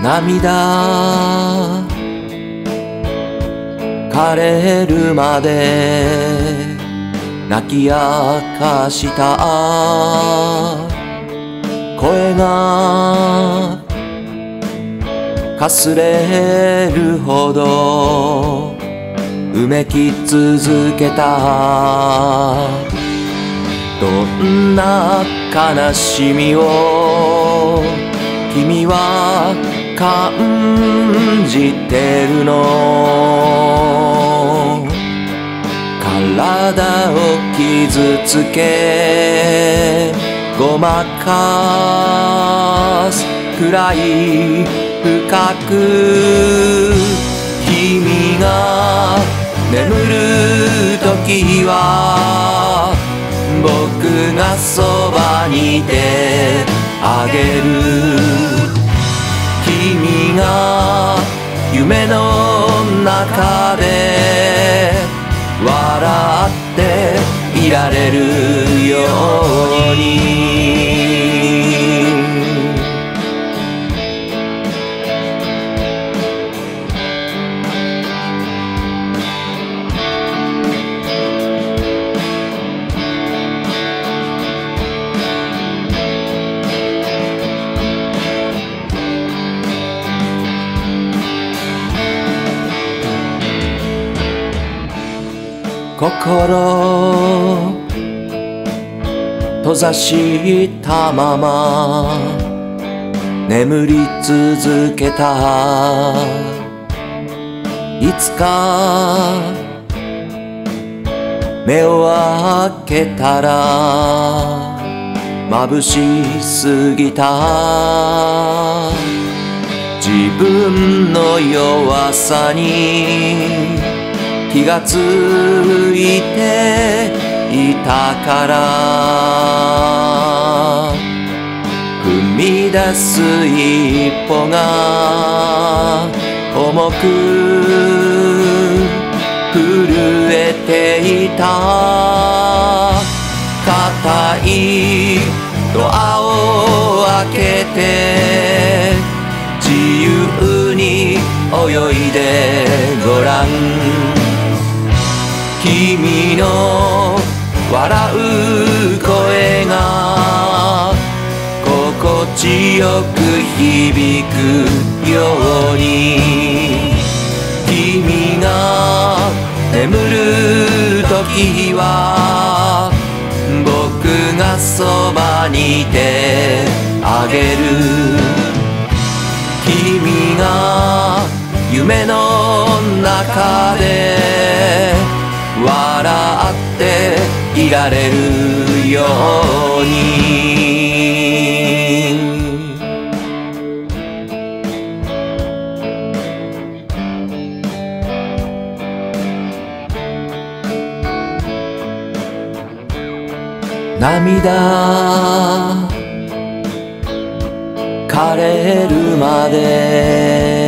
涙枯れるまで泣き明かした声がかすれるほどうめき続けた。どんな悲しみを君は感じてるの。体を傷つけごまかすくらい深く君が眠る時は僕がそばにいてあげる。君が夢の中で笑っていられるように。心閉ざしたまま眠り続けた。いつか目を開けたら眩しすぎた。自分の弱さに気がついていたから、踏み出す一歩が重く震えていた。固いドアを開けて自由に泳いでごらん。君の笑う声が心地よく響くように。君が眠る時は僕がそばにいてあげる。君が夢の中で笑っていられるように。涙枯れるまで